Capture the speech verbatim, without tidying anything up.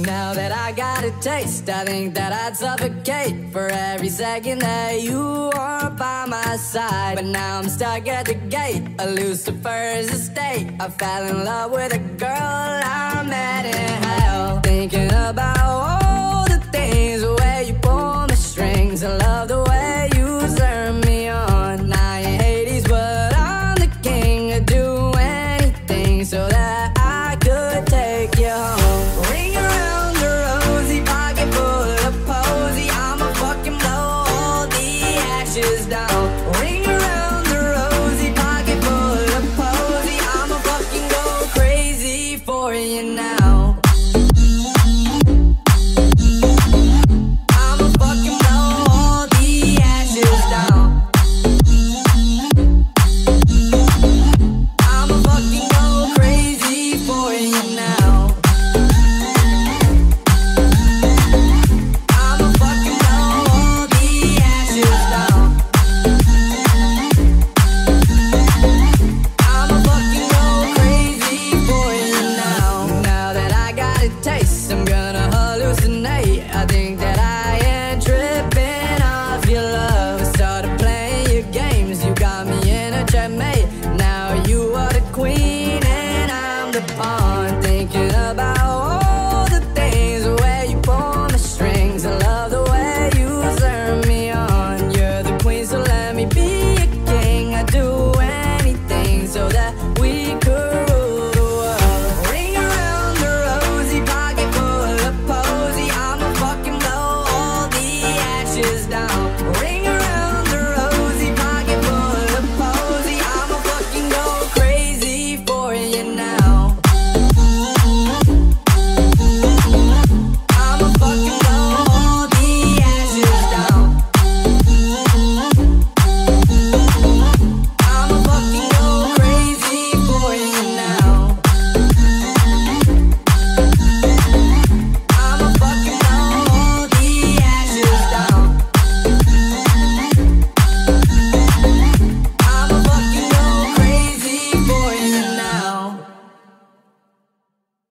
Now that I got a taste, I think that I'd suffocate for every second that you are by my side. But now I'm stuck at the gate, a Lucifer's estate. I fell in love with a girl I met in hell. Thinking about all the things where you pull my strings. I love the way